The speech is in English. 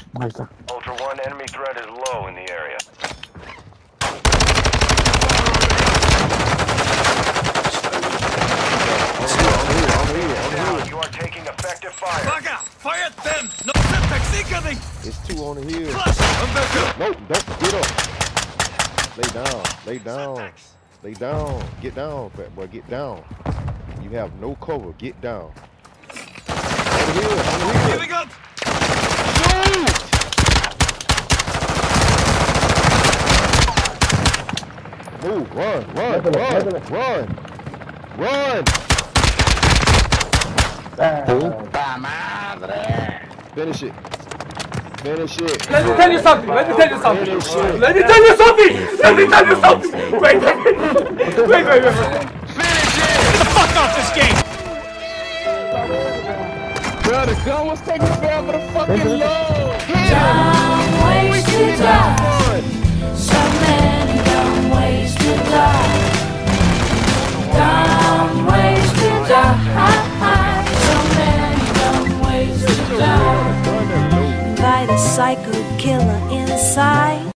Ultra One, enemy threat is low in the area. You are taking effective fire. Fire them! No taxi. It's two on the hill. Flash! Nope, don't get up. Lay down, lay down, lay down. Get down, fat boy, get down. You have no cover, get down. On the hill, on the hill. Giving up! Move, run. Puta madre! Finish it. Finish it. Let me tell you something. Wait. Finish it. Wait. Finish it! Get the fuck off this game! Bro, the gun was taking forever to fucking load. Dumb ways to die. So many dumb ways to die. Dumb ways to die. So many dumb ways to die. Invite a psycho killer inside.